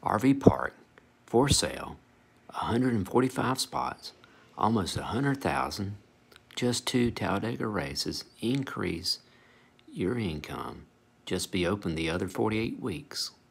RV park, for sale, 145 spots, almost 100,000, just 2 Talladega races, increase your income. Just be open the other 48 weeks.